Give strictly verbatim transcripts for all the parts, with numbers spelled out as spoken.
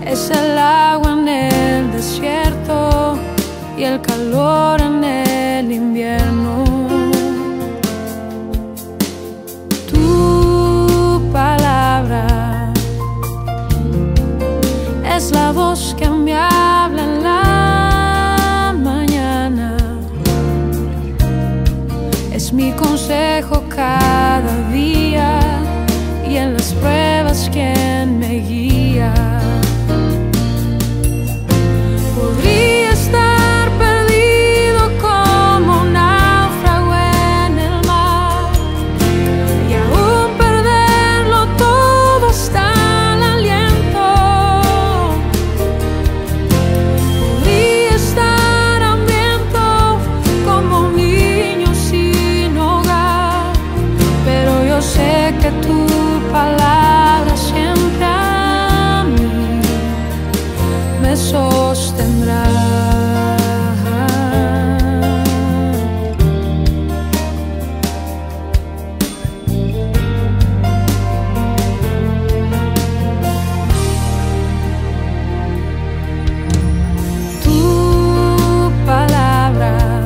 Es el agua en el desierto y el calor en el invierno. Tu palabra es la voz que me habla en la mañana. Es mi consejo cada día y en las pruebas quien me guía. Podría estar perdido como un náufrago en el mar y aún perderlo todo hasta el aliento. Podría estar hambriento como un niño sin hogar, pero yo sé que tu palabra siempre a mí me sostendrá. Tu palabra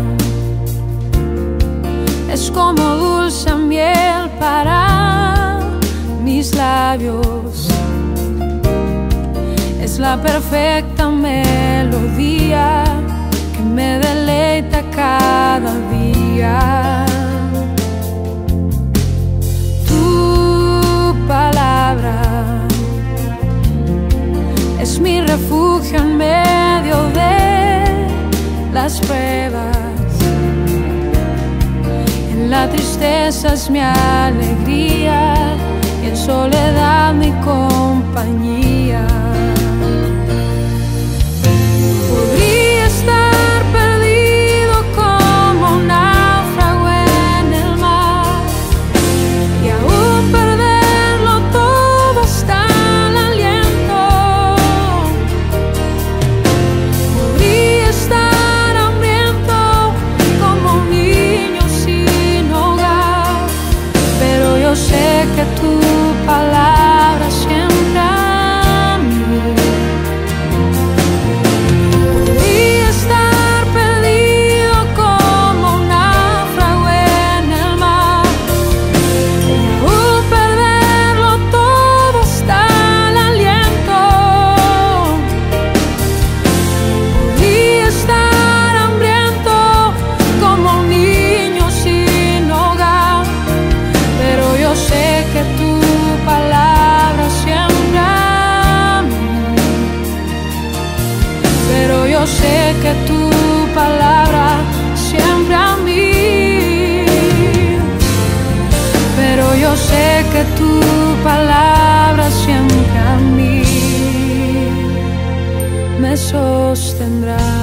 es como dulce miel para mis labios, es la perfecta melodía que me deleita cada día. Tu palabra es mi refugio en medio de las pruebas. En la tristeza es mi alegría y en soledad mi compañía. Podría estar perdido como un náufrago en el mar y aún perderlo todo hasta el aliento. Podría estar hambriento como un niño sin hogar, pero yo sé que tu palabra siempre a mí. Podría estar perdido como un náufrago en el mar y aún perderlo todo hasta el aliento. Podría estar hambriento como un niño sin hogar, pero yo sé que tu palabra siempre a mí. Pero yo sé que tu palabra siempre a mí. Pero yo sé que tu palabra siempre a mí me sostendrá.